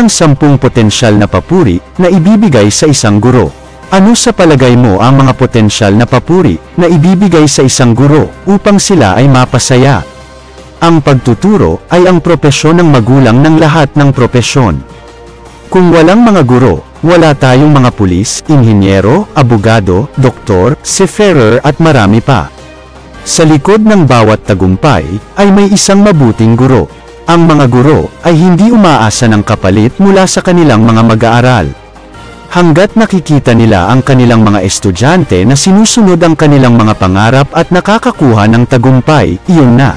ang 10 potensyal na papuri na ibibigay sa isang guro. Ano sa palagay mo ang mga potensyal na papuri na ibibigay sa isang guro upang sila ay mapasaya? Ang pagtuturo ay ang propesyon ng magulang ng lahat ng propesyon. Kung walang mga guro, wala tayong mga pulis, inhinyero, abogado, doktor, seafarer at marami pa. Sa likod ng bawat tagumpay, ay may isang mabuting guro. Ang mga guro ay hindi umaasa ng kapalit mula sa kanilang mga mag-aaral. Hanggat nakikita nila ang kanilang mga estudyante na sinusunod ang kanilang mga pangarap at nakakakuha ng tagumpay, iyon na.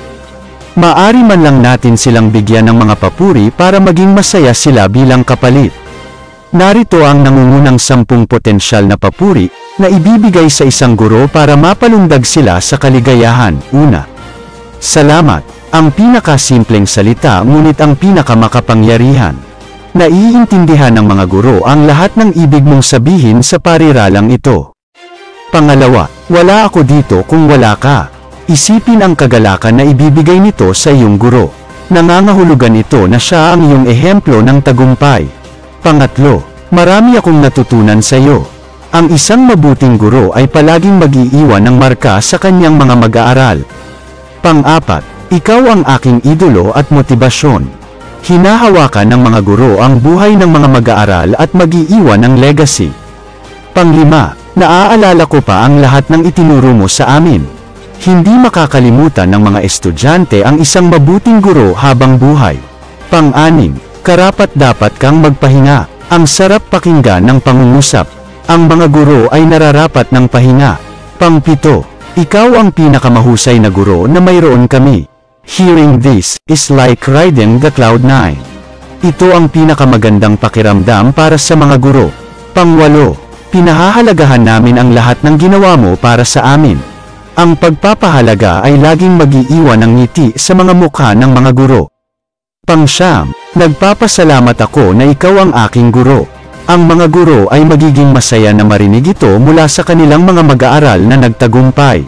Maari man lang natin silang bigyan ng mga papuri para maging masaya sila bilang kapalit. Narito ang nangungunang 10 potensyal na papuri na ibibigay sa isang guro para mapalundag sila sa kaligayahan. Una, salamat. Ang pinakasimpleng salita ngunit ang pinakamakapangyarihan. Naiintindihan ng mga guro ang lahat ng ibig mong sabihin sa pariralang ito. Pangalawa, wala ako dito kung wala ka. Isipin ang kagalakan na ibibigay nito sa iyong guro. Nangangahulugan ito na siya ang iyong ehemplo ng tagumpay. Pangatlo, marami akong natutunan sa iyo. Ang isang mabuting guro ay palaging mag-iiwan ng marka sa kanyang mga mag-aaral. Pang-apat, ikaw ang aking idolo at motibasyon. Hinahawakan ng mga guro ang buhay ng mga mag-aaral at mag-iiwan ng legacy. Panglima, naaalala ko pa ang lahat ng itinuro mo sa amin. Hindi makakalimutan ng mga estudyante ang isang mabuting guro habang buhay. Pang-anim, karapat-dapat kang magpahinga. Ang sarap pakinggan ng pangungusap. Ang mga guro ay nararapat ng pahinga. Pang-pito, ikaw ang pinakamahusay na guro na mayroon kami. Hearing this is like riding the cloud 9. Ito ang pinakamagandang pakiramdam para sa mga guro. Pang-walo, pinahahalagahan namin ang lahat ng ginawa mo para sa amin. Ang pagpapahalaga ay laging mag-iiwan ng ngiti sa mga mukha ng mga guro. Pang-siyam, nagpapasalamat ako na ikaw ang aking guro. Ang mga guro ay magiging masaya na marinig ito mula sa kanilang mga mag-aaral na nagtagumpay.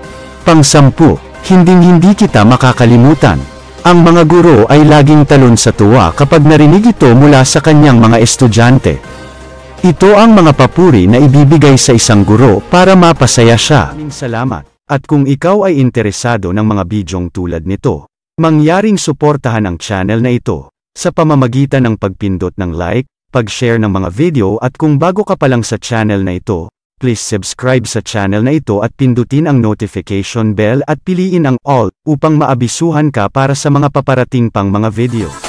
Pang-10, hinding-hindi kita makakalimutan. Ang mga guro ay laging talon sa tuwa kapag narinig ito mula sa kanyang mga estudyante. Ito ang mga papuri na ibibigay sa isang guro para mapasaya siya. Maraming salamat. At kung ikaw ay interesado ng mga bidyong tulad nito, mangyaring suportahan ang channel na ito sa pamamagitan ng pagpindot ng like, pag-share ng mga video at kung bago ka pa lang sa channel na ito, please subscribe sa channel na ito at pindutin ang notification bell at piliin ang all upang maabisuhan ka para sa mga paparating pang mga video.